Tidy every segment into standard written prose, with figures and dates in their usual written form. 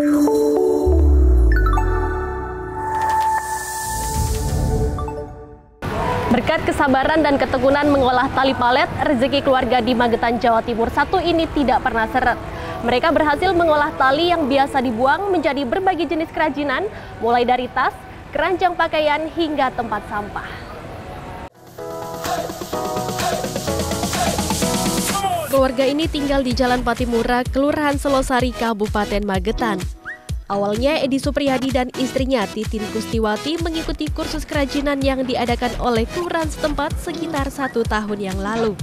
Berkat kesabaran dan ketekunan mengolah tali palet, rezeki keluarga di Magetan, Jawa Timur satu ini tidak pernah seret. Mereka berhasil mengolah tali yang biasa dibuang menjadi berbagai jenis kerajinan, mulai dari tas, keranjang pakaian, hingga tempat sampah. Keluarga ini tinggal di Jalan Patimura, Kelurahan Selosari, Kabupaten Magetan. Awalnya Edi Supriyadi dan istrinya Titin Kustiwati mengikuti kursus kerajinan yang diadakan oleh kelurahan setempat sekitar 1 tahun yang lalu.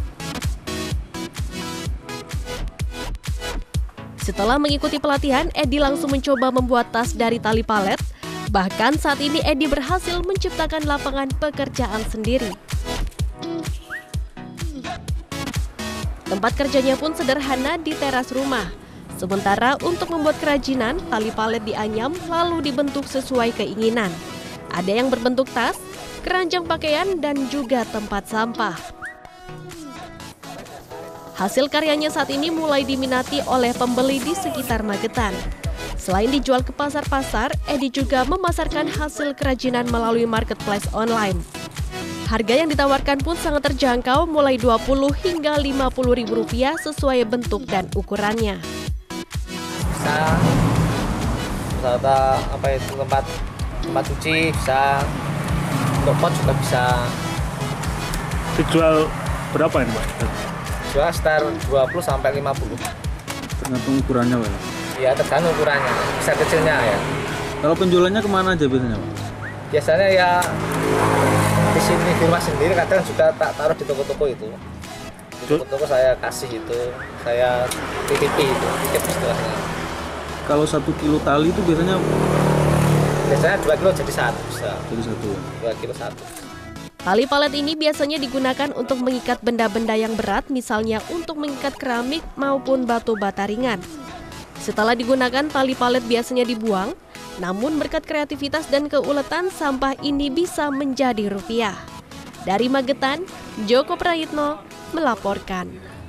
Setelah mengikuti pelatihan, Edi langsung mencoba membuat tas dari tali palet. Bahkan saat ini Edi berhasil menciptakan lapangan pekerjaan sendiri. Tempat kerjanya pun sederhana di teras rumah. Sementara untuk membuat kerajinan, tali palet dianyam lalu dibentuk sesuai keinginan. Ada yang berbentuk tas, keranjang pakaian, dan juga tempat sampah. Hasil karyanya saat ini mulai diminati oleh pembeli di sekitar Magetan. Selain dijual ke pasar-pasar, Edi juga memasarkan hasil kerajinan melalui marketplace online. Harga yang ditawarkan pun sangat terjangkau, mulai Rp20 hingga Rp50.000 sesuai bentuk dan ukurannya. Bisa tempat cuci, bisa untuk pot juga bisa. Dijual berapa ini, Pak? Jual sekitar 20 sampai 50. Tergantung ukurannya, Pak. Iya, tergantung ukurannya, besar kecilnya ya. Kalau penjualannya kemana aja biasanya, Pak? Biasanya ya di sini di rumah sendiri, kadang juga tak taruh di toko-toko itu. Di toko-toko saya kasih itu, saya titipi itu, titip istilahnya. Kalau 1 kilo tali itu biasanya 2 kilo jadi 1 bisa. Jadi 2 kilo 1. Tali palet ini biasanya digunakan untuk mengikat benda-benda yang berat, misalnya untuk mengikat keramik maupun batu bata ringan. Setelah digunakan, tali palet biasanya dibuang, namun berkat kreativitas dan keuletan, sampah ini bisa menjadi rupiah. Dari Magetan, Joko Prayitno melaporkan.